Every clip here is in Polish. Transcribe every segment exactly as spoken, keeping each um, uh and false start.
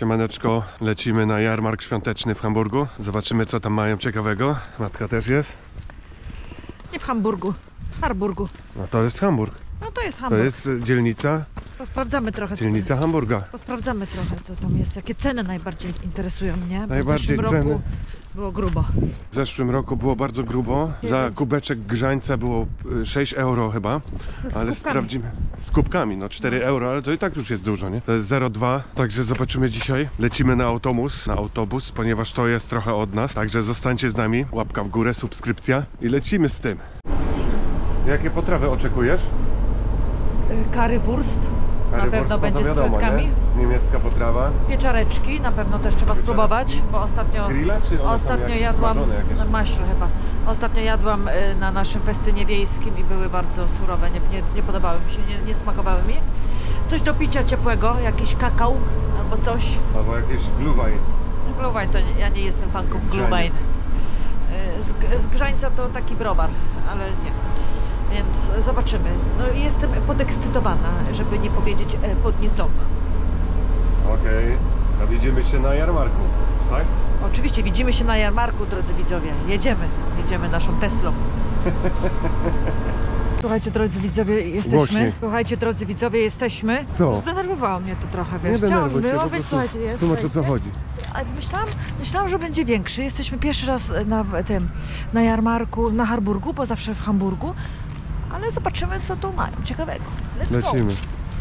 Siemaneczko, lecimy na jarmark świąteczny w Hamburgu. Zobaczymy, co tam mają ciekawego. Matka też jest. Nie w Hamburgu, w Harburgu. No to jest Hamburg. No to jest To Hamburg. jest dzielnica, Posprawdzamy trochę. dzielnica Hamburga. Posprawdzamy trochę, co tam jest. Jakie ceny najbardziej interesują mnie. Bo Najbardziej w zeszłym ceny. roku było grubo. W zeszłym roku było bardzo grubo. Za kubeczek grzańca było sześć euro chyba. Z Ale kubkami. sprawdzimy. Z kubkami, no cztery euro, ale to i tak już jest dużo, nie? To jest zero przecinek dwa, także zobaczymy dzisiaj. Lecimy na autobus, na autobus, ponieważ to jest trochę od nas. Także zostańcie z nami, łapka w górę, subskrypcja i lecimy z tym. Jakie potrawy oczekujesz? Currywurst. Na Currywurst, pewno no to będzie wiadomo, z frytkami. nie? Niemiecka potrawa. Pieczareczki na pewno też trzeba spróbować, bo ostatnio, Grilla, czy one są ostatnio jakieś jadłam smażone jakieś? na maśle chyba. Ostatnio jadłam y, na naszym festynie wiejskim i były bardzo surowe, nie, nie, nie podobały mi się, nie, nie smakowały mi. Coś do picia ciepłego, jakiś kakao albo coś. Albo jakieś gluwaj. Glühwein to nie, ja nie jestem fanką Glühwein. Grzaniec. Y, Z, z grzańca to taki browar, ale nie. Więc zobaczymy. No jestem podekscytowana, żeby nie powiedzieć e, podniecona. Okej, a widzimy się na jarmarku, tak? Oczywiście widzimy się na jarmarku, drodzy widzowie. Jedziemy, jedziemy naszą Teslą. Słuchajcie, drodzy widzowie, jesteśmy. Głośniej. Słuchajcie, drodzy widzowie, jesteśmy. Co? Zdenerwowało mnie to trochę, Nie wiesz. denerwuj się, Chciałam po być, prostu słuchajcie, jest. tłumacz, o co słuchajcie. chodzi. A myślałam, myślałam, że będzie większy. Jesteśmy pierwszy raz na w- tym, na jarmarku, na Harburgu, bo zawsze w Hamburgu. Ale zobaczymy, co tu mają ciekawego. Let's go. Lecimy.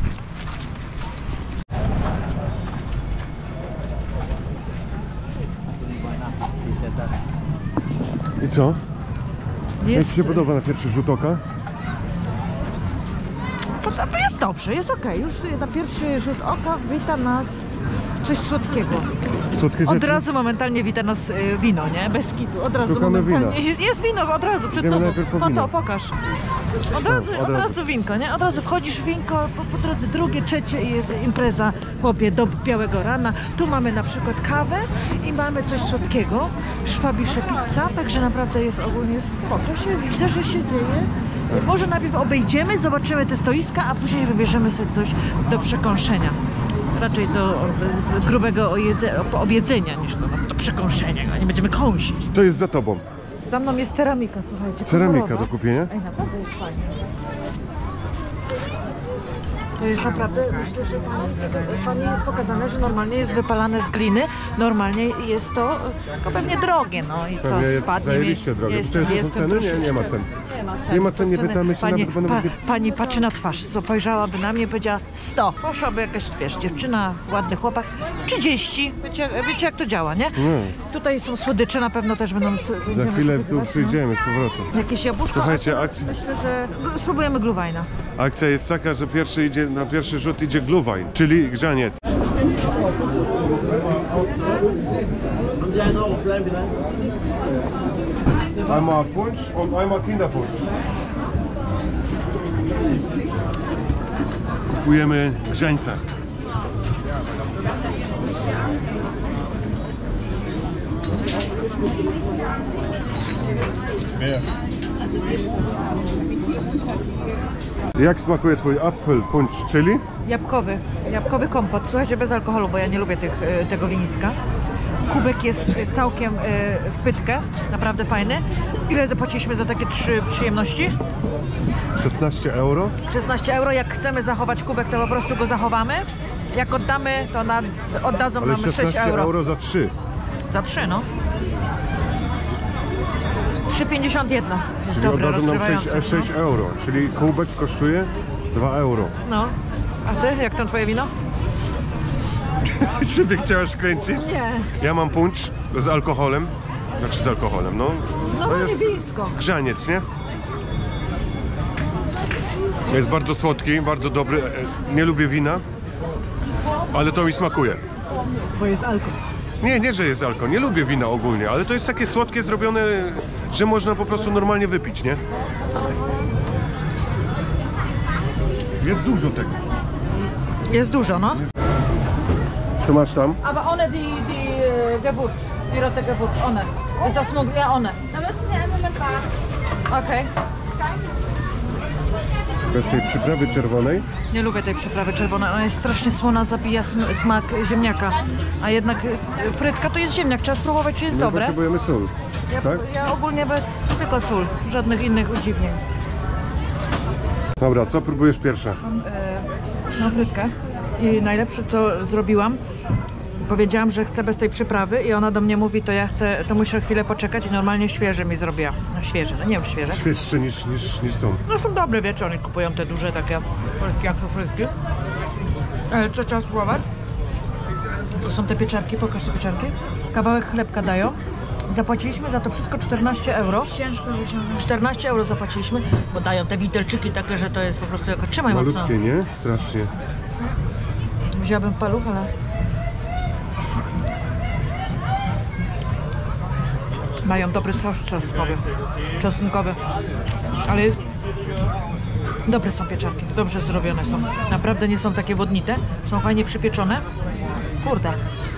I co? Jak Ci się podoba na pierwszy rzut oka? To, to jest dobrze, jest okej. Już na pierwszy rzut oka wita nas coś słodkiego. Słodkie Od rzeczy? razu momentalnie wita nas y, wino, nie? Bez kitu. Od razu Szukamy momentalnie. wina. Jest, jest wino, od razu, przed Idziemy tobą. najpierw po Po wino. to, pokaż. Od razu, od od razu. razu winko, nie? Od razu wchodzisz w winko, po, po drodze drugie, trzecie i jest impreza chłopie do białego rana. Tu mamy na przykład kawę i mamy coś słodkiego. Szwabisze pizza, także naprawdę jest ogólnie spoko. Się widzę, że się dzieje. Może najpierw obejdziemy, zobaczymy te stoiska, a później wybierzemy sobie coś do przekąszenia. Raczej do e, grubego ojedze, objedzenia niż do, do przekąszenia. Nie będziemy kąsić. Co jest za tobą? Za mną jest ceramika, słuchajcie. Ceramika kolorowa. do kupienia? Ej, naprawdę jest fajnie. To jest naprawdę, myślę, że pani, pani jest pokazane, że normalnie jest wypalane z gliny. Normalnie jest to, to pewnie drogie, no i co, Pewnie jest spadnie mi. zajebiście drogie. Jest, Czy to są jestem ceny? Nie, troszeczkę- nie ma cen. Nie ma cen. Nie ma cen, nie Ceny- pytamy się pani, nawet, bo nawet nie- pani patrzy na twarz, spojrzałaby na mnie i powiedziała sto. Poszłaby jakaś, wiesz, dziewczyna, ładny chłopak, trzydzieści. Wiecie, wiecie jak to działa, nie? Nie. Tutaj są słodycze, na pewno też będą... Za będziemy chwilę tu spróbować, no. przyjdziemy z powrotem. Jakieś jabłuszko, Słuchajcie, a teraz akcja- myślę, że spróbujemy Glühweina. Akcja jest taka, że pierwszy idzie, na pierwszy rzut idzie gluwaj, czyli grzaniec. Einmal Punsch und einmal Kinderpunsch. Kupujemy grzańca. Jak smakuje twój Apfelpunsch, czyli? Jabłkowy, jabłkowy kompot. Słuchajcie, bez alkoholu, bo ja nie lubię tych, y, tego winiska. Kubek jest y, całkiem y, w pytkę, naprawdę fajny. Ile zapłaciliśmy za takie trzy przyjemności? szesnaście euro. szesnaście euro. Jak chcemy zachować kubek, to po prostu go zachowamy. Jak oddamy, to na, oddadzą Ale nam sześć szesnaście euro. euro za trzy. Za trzy, no. trzy pięćdziesiąt jeden. Jest Czyli dobre, oddadzą nam rozgrzewające. sześć, sześć euro, czyli kubek kosztuje dwa euro. No. A ty, jak tam twoje wino? Siebie chciałaś kręcić? Nie. Ja mam puncz z alkoholem. Znaczy z alkoholem, no. No To nie jest blisko. grzaniec, nie? Jest bardzo słodki, bardzo dobry. E, Nie lubię wina, ale to mi smakuje. Bo jest alkohol. Nie, nie, że jest alkohol. Nie lubię wina ogólnie, ale to jest takie słodkie, zrobione, że można po prostu normalnie wypić, nie? Jest dużo tego. Jest dużo, no. Co masz tam? Aber ohne die, die äh, Gewürz, die rote Gewürz, ohne. Ist das nur, ja, ohne. Da müssen wir einen Moment warten. Okay. Bez tej przyprawy czerwonej. Nie lubię tej przyprawy czerwonej, ona jest strasznie słona, zabija sm smak ziemniaka. A jednak y, frytka to jest ziemniak, trzeba spróbować, czy jest No, dobre. potrzebujemy sól. Ja, Tak? ja ogólnie bez tylko sól, żadnych innych udziwnień. Dobra, co próbujesz pierwsze? Mam, e, mam frytkę i najlepsze co zrobiłam, powiedziałam, że chcę bez tej przyprawy i ona do mnie mówi, to ja chcę, to muszę chwilę poczekać i normalnie świeże mi zrobiła. No świeże, no nie wiem świeże. Świeższe niż, niż, niż są. No są dobre, wiecie, oni kupują te duże takie frytki, jak to frytki. Ale co trzeba spróbować? To są te pieczarki, pokaż te pieczarki. Kawałek chlebka dają. Zapłaciliśmy za to wszystko czternaście euro. Ciężko wyciągnąć. czternaście euro zapłaciliśmy, bo dają te widelczyki takie, że to jest po prostu jako... Trzymaj mocno. Malutkie, nie? Strasznie. Wziąłabym paluch, ale... Mają dobry sos czosnkowy, czosnkowy, ale jest... Dobre są pieczarki, dobrze zrobione są. Naprawdę nie są takie wodnite, są fajnie przypieczone. Kurde.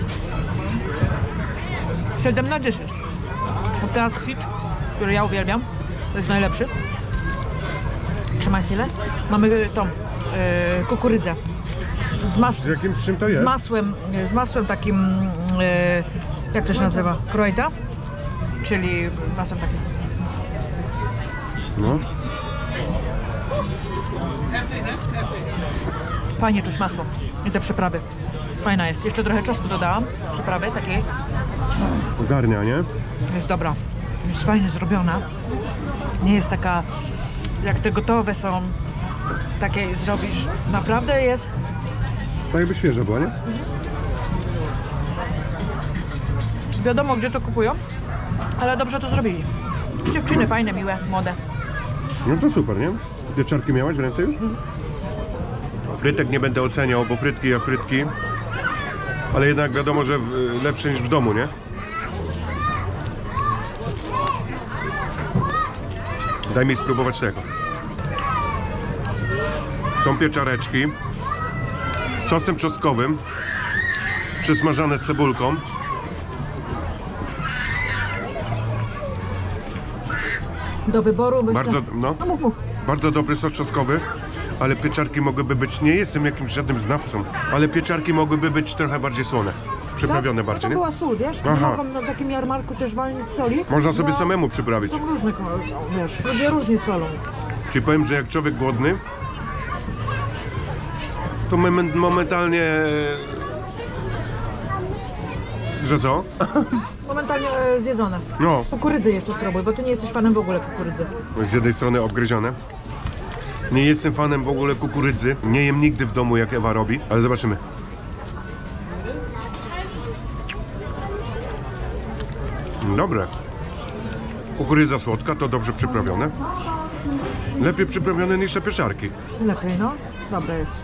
siedem na dziesięć. A teraz hit, który ja uwielbiam, to jest najlepszy. Trzymaj chwilę. Mamy tą yy, kukurydzę. Z, z, mas Z jakim, z czym to jest? z masłem, z masłem takim, yy, jak to się nazywa? Krojda? Czyli masłem takim. No. Fajnie czuć masło i te przyprawy. Fajna jest. Jeszcze trochę czosnku dodałam, przyprawy takiej. Ogarnia, nie? Jest dobra. Jest fajnie zrobiona. Nie jest taka, jak te gotowe są, takie zrobisz. Naprawdę jest. Tak jakby świeża była, nie? Wiadomo, gdzie to kupują, ale dobrze to zrobili. Dziewczyny fajne, miłe, młode. No to super, nie? Pieczarki miałaś w ręce już? Frytek nie będę oceniał, bo frytki jak frytki. Ale jednak wiadomo, że w, lepsze niż w domu, nie? Daj mi spróbować tego. Są pieczareczki z sosem czosnkowym, przysmażane z cebulką. Do wyboru myślę... Bardzo, no, No mów, mów. bardzo dobry sos czosnkowy, ale pieczarki mogłyby być, nie jestem jakimś żadnym znawcą, ale pieczarki mogłyby być trochę bardziej słone, przyprawione Tak? bardziej, To nie? była sól, wiesz? Aha. Mogą na takim jarmarku też walnić soli. Można sobie bo samemu przyprawić. Są różne kolory, wiesz, ludzie różnie solą. Czyli powiem, że jak człowiek głodny, to moment, momentalnie... Że co? Momentalnie e, zjedzone. No, Kukurydzy jeszcze spróbuj, bo ty nie jesteś fanem w ogóle kukurydzy. z jednej strony obgryzione. Nie jestem fanem w ogóle kukurydzy. Nie jem nigdy w domu, jak Ewa robi, ale zobaczymy. Dobre. Kukurydza słodka, to dobrze przyprawione. Lepiej przyprawione niż te pieczarki. Lepiej, no. Dobre jest.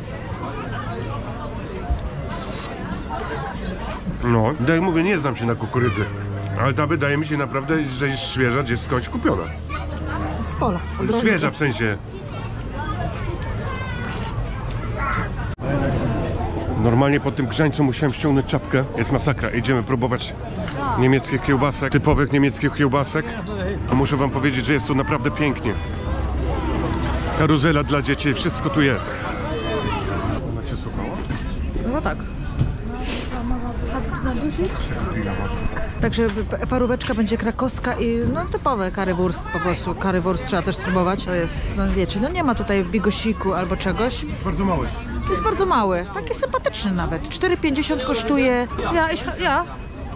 No, tak jak mówię, nie znam się na kukurydzy. Ale ta wydaje mi się naprawdę, że jest świeża, gdzieś skądś kupiona. Z pola. od rolnika. Świeża w sensie. Normalnie po tym grzańcu musiałem ściągnąć czapkę. Jest masakra. Idziemy próbować niemieckich kiełbasek, typowych niemieckich kiełbasek. A muszę wam powiedzieć, że jest tu naprawdę pięknie. Karuzela dla dzieci, wszystko tu jest. Ona cię słuchała? No tak. Nadusić? Także p- paróweczka będzie krakowska i no typowe currywurst po prostu. Currywurst trzeba też spróbować. To jest, no wiecie, no nie ma tutaj bigosiku albo czegoś. Bardzo mały. Jest bardzo mały, taki sympatyczny nawet. cztery pięćdziesiąt kosztuje. Ja, ich, ja.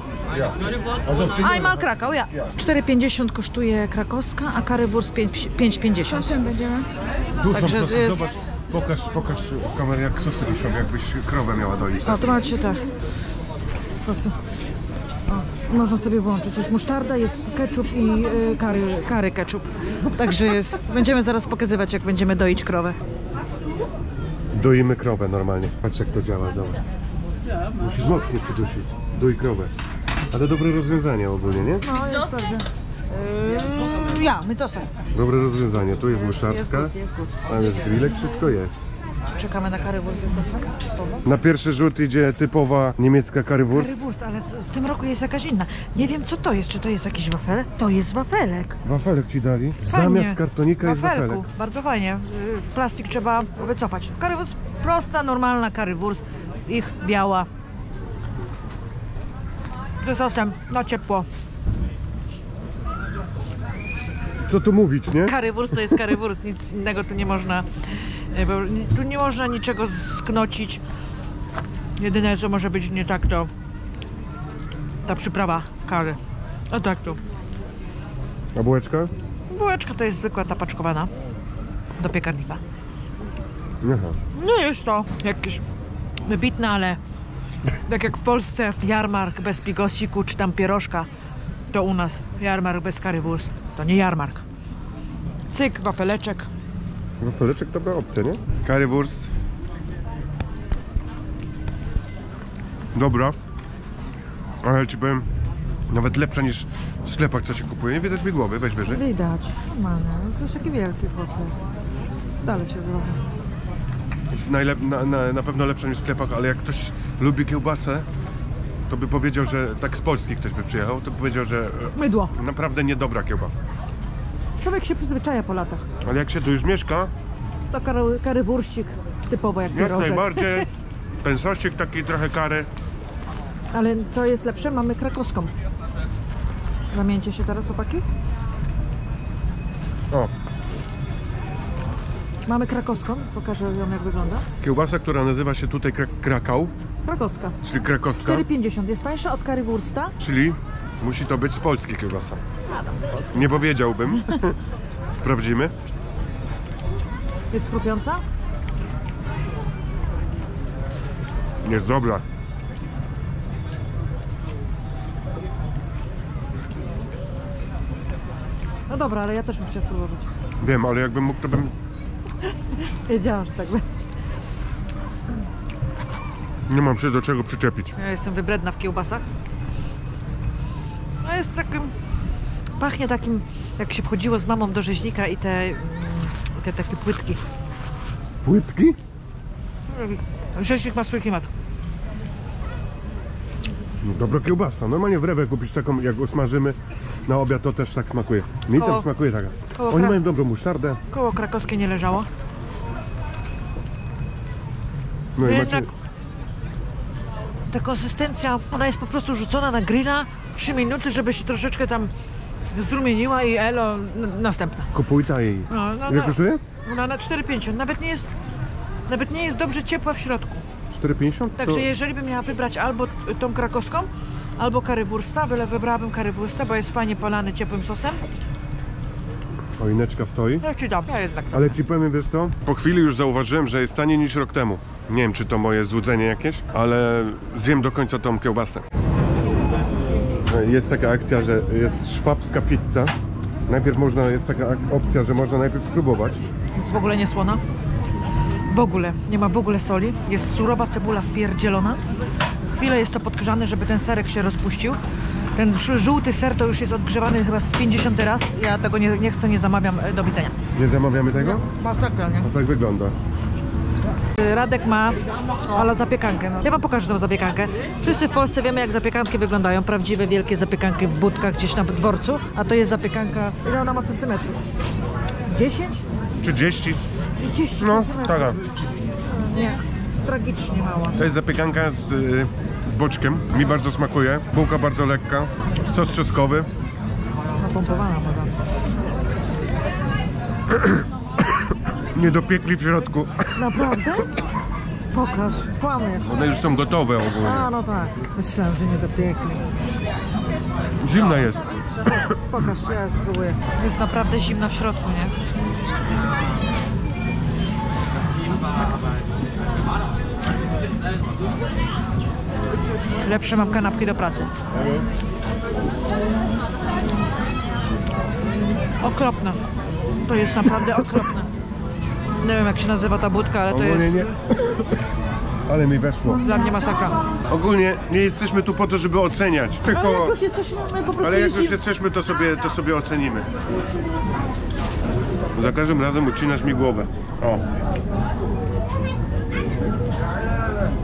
Einmal Krakau, ja. cztery pięćdziesiąt kosztuje krakowska, a currywurst pięć pięćdziesiąt. Czasem będziemy. Tu Także są sosy, jest- zobacz, pokaż, pokaż kamerę, jak sosy wiszą, jakbyś krowę miała doić. O, tu macie te sosy. O, można sobie włączyć. Jest musztarda, jest ketchup i y, kary, kary ketchup. Także jest. Będziemy zaraz pokazywać, jak będziemy doić krowę. Doimy krowę normalnie. Patrz, jak to działa, zobacz. Musisz mocniej przydusić. Doj krowę. Ale dobre rozwiązanie ogólnie, nie? No, jest pewnie. Yy, ja, my to są. Dobre rozwiązanie. Tu jest muszardka, Jest gut, jest gut. tam jest grillek, wszystko jest. Czekamy na currywurst ze sosem. Na pierwszy rzut idzie typowa niemiecka currywurst. Currywurst, ale w tym roku jest jakaś inna. Nie wiem co to jest, czy to jest jakiś wafelek? To jest wafelek. Wafelek ci dali? Fajnie. Zamiast kartonika jest Wafelku. wafelek. Bardzo fajnie. Y, Plastik trzeba wycofać. Currywurst, prosta, normalna currywurst. Ich biała. Z sosem, na ciepło. Co tu mówić, nie? Currywurst to jest currywurst, nic innego tu nie można, y, bo tu nie można niczego sknocić. Jedyne co może być nie tak to ta przyprawa curry. O tak tu. A bułeczka? Bułeczka to jest zwykła tapaczkowana do piekarnika. Aha. Nie jest to jakieś wybitne, ale tak jak w Polsce jarmark bez pigosiku czy tam pierożka, to u nas jarmark bez currywurst. To nie jarmark. Cyk, wafeleczek. Wafeleczek to była opcja, nie? Currywurst. Dobra. Ale ci powiem, nawet lepsza niż w sklepach, co się kupuje. Nie widać mi głowy, weź wyżej. Widać. Normalnie. To jest taki wielki chłopie. Dalej się zrobi. Najlep na, na, na pewno lepsza niż w sklepach, ale jak ktoś lubi kiełbasę, to by powiedział, że tak z Polski ktoś by przyjechał, to by powiedział, że Mydło. e, naprawdę niedobra kiełbasa. Człowiek się przyzwyczaja po latach. Ale jak się tu już mieszka, To kary, currywurstik typowo jak jak pierożek. najbardziej, ten sosik taki trochę kary. Ale co jest lepsze? Mamy krakowską. Zamieńcie się teraz, chłopaki? O, Mamy krakowską. Pokażę ją jak wygląda. kiełbasa, która nazywa się tutaj kra Krakał, Krakowska. czyli krakowska, cztery pięćdziesiąt. Jest tańsza od currywursta. czyli musi to być z Polski kiełbasa. Adam z Polski. Nie powiedziałbym. Sprawdzimy. Jest chrupiąca? Jest dobra. No dobra, ale ja też bym chciała spróbować. Wiem, ale jakbym mógł, to bym... Wiedziałam, że tak będzie. Nie mam się do czego przyczepić. Ja jestem wybredna w kiełbasach. No jest takim... Pachnie takim, jak się wchodziło z mamą do rzeźnika i te... mm, te takie płytki. Płytki? Rzeźnik ma swój klimat. No, dobra kiełbasa. Normalnie w Rewe kupisz taką, jak usmażymy na obiad, to też tak smakuje. Mi Koło- tam smakuje taka. koło Oni kra- mają dobrą musztardę. Koło krakowskie nie leżało. No i Jednak macie... ta konsystencja, ona jest po prostu rzucona na grilla trzy minuty, żeby się troszeczkę tam zrumieniła i elo, n- następna. Kupujta jej. No, no, Ile no. kosztuje? Ona na cztery pięćdziesiąt. Nawet nie jest, nawet nie jest dobrze ciepła w środku. cztery pięćdziesiąt? Także To... jeżeli bym miała wybrać albo t- tą krakowską, albo currywursta, byle wybrałabym currywursta, bo jest fajnie polany ciepłym sosem. Choineczka stoi. Ja ci dam, ja jednak dam. Ale ci powiem, wiesz co? Po chwili już zauważyłem, że jest taniej niż rok temu. Nie wiem, czy to moje złudzenie jakieś, ale zjem do końca tą kiełbasę. Jest taka akcja, że jest szwabska pizza. Najpierw można, jest taka ak- opcja, że można najpierw spróbować. Jest w ogóle nie słona. W ogóle, nie ma w ogóle soli. Jest surowa cebula wpierdzielona. Chwilę jest to podgrzane, żeby ten serek się rozpuścił. Ten ż- żółty ser to już jest odgrzewany chyba z pięćdziesiąty raz. Ja tego nie, nie chcę, nie zamawiam. e, Do widzenia. Nie zamawiamy tego? Masakra, nie? No tak wygląda. Radek ma ala zapiekankę. No. Ja wam pokażę tą zapiekankę. Wszyscy w Polsce wiemy, jak zapiekanki wyglądają. Prawdziwe, wielkie zapiekanki w budkach gdzieś na dworcu. A to jest zapiekanka... Ile ona ma centymetrów? dziesięć? trzydzieści. trzydzieści No, centymetrów. taka. Nie, tragicznie mała. To jest zapiekanka z, y, z boczkiem. Mi bardzo smakuje. Bułka bardzo lekka. Sos czosnkowy. Napompowana woda. Nie dopiekli w środku. Naprawdę? Pokaż, kłamiesz. One już są gotowe ogólnie. A, no tak. Myślałem, że nie dopiekli. Zimna jest. Pokaż, ja spróbuję. Jest naprawdę zimna w środku, nie? Lepsze mam kanapki do pracy. Okropne. To jest naprawdę okropne. Nie wiem, jak się nazywa ta budka, ale to Ogólnie jest nie. Ale mi weszło. dla mnie masakra. Ogólnie nie jesteśmy tu po to, żeby oceniać. Ale jak Tylko... już jesteśmy, my po prostu Ale jak już jeździmy. jesteśmy, to sobie, to sobie ocenimy. Za każdym razem ucinasz mi głowę. O.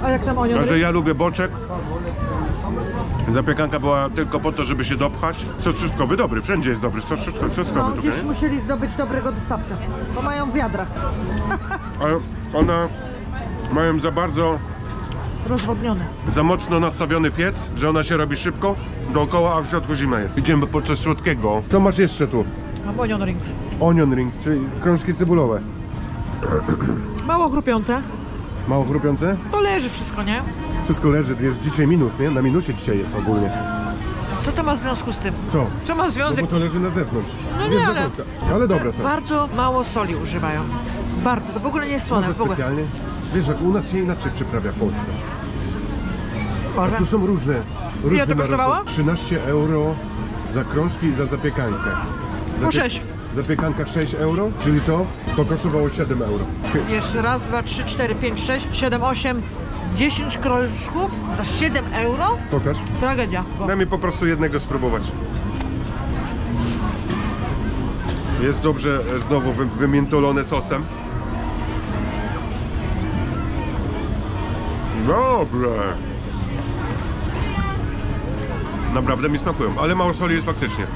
A jak tam onion? Także ja lubię boczek. Zapiekanka była tylko po to, żeby się dopchać. Sos trzustkowy dobry, wszędzie jest dobry. Sos trzustkowy, trzustkowy No, tutaj, gdzieś nie? musieli zdobyć dobrego dostawcę, bo mają w wiadrach. Ale ona mają za bardzo, Rozwodnione. za mocno nastawiony piec, że ona się robi szybko dookoła, a w środku zima jest. Idziemy po coś słodkiego. Co masz jeszcze tu? Mam onion rings. Onion rings, czyli krążki cebulowe. Mało chrupiące. Mało chrupiące? To leży wszystko, nie? Wszystko leży, jest dzisiaj minus, nie? Na minusie dzisiaj jest ogólnie. Co to ma w związku z tym? Co? Co ma No związek? bo to leży na zewnątrz. No Wiem nie, do ale- końca. Ale dobre są. Bardzo mało soli używają. Bardzo. To w ogóle nie jest słone. Może W ogóle. specjalnie. Wiesz, że u nas się inaczej przyprawia w Polsce. Może. Tu są różne. różne Ile to kosztowało? narody. trzynaście euro za krążki i za zapiekankę. Po Zapie- sześć. Zapiekanka sześć euro, czyli to, to kosztowało siedem euro. Jest raz, dwa, trzy, cztery, pięć, sześć, siedem, osiem, dziesięć krążków za siedem euro? Pokaż. Tragedia. Bo Daj mi po prostu jednego spróbować. Jest dobrze e, znowu wy, wymiętolone sosem. Dobre. Naprawdę mi smakują, ale mało soli jest faktycznie.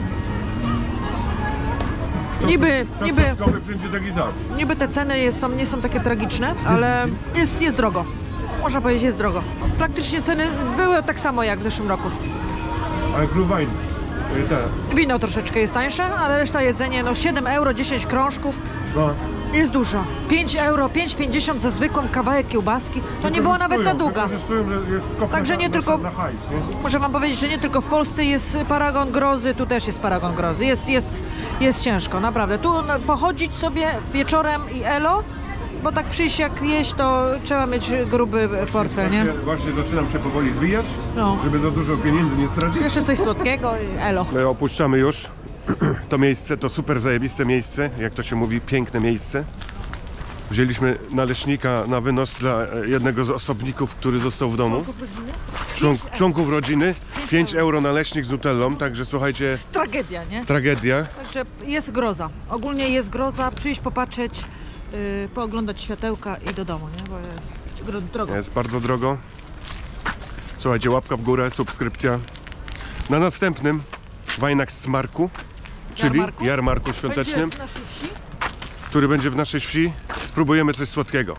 Niby, Sos niby, czosnkowy wszędzie taki sam. niby te ceny jest, są, nie są takie tragiczne, ale jest, jest drogo. Można powiedzieć, jest drogo. Praktycznie ceny były tak samo jak w zeszłym roku. Ale Glühwein, y, te, Wino troszeczkę jest tańsze, ale reszta jedzenie, no siedem euro, dziesięć krążków, no. jest dużo. pięć euro, pięć pięćdziesiąt za zwykłą kawałek kiełbaski, to nie była nawet na długa. Wykorzystują, że jest skok Także na, nie na, tylko- na hajs, nie? Muszę wam powiedzieć, że nie tylko w Polsce jest paragon grozy, tu też jest paragon grozy. Jest, jest, jest ciężko, naprawdę. Tu no, pochodzić sobie wieczorem i elo, bo tak przyjść jak jeść, to trzeba mieć gruby portfel, nie? Właśnie, właśnie zaczynam się powoli zwijać, No. żeby za dużo pieniędzy nie stracić. Jeszcze coś słodkiego i elo. My opuszczamy już to miejsce, to super zajebiste miejsce, jak to się mówi, piękne miejsce. Wzięliśmy naleśnika na wynos dla e, jednego z osobników, który został w domu. Członk, członków rodziny. pięć euro naleśnik z nutellą, także słuchajcie, Tragedia, nie? tragedia. Także jest groza. Ogólnie jest groza, przyjść, popatrzeć, yy, pooglądać światełka i do domu, nie? Bo jest gro- drogo. Jest bardzo drogo. Słuchajcie, łapka w górę, subskrypcja. Na następnym Wajnak Smarku, czyli Jarmarku? jarmarku Będzie świątecznym, w naszej wsi. który będzie w naszej wsi. Spróbujemy coś słodkiego.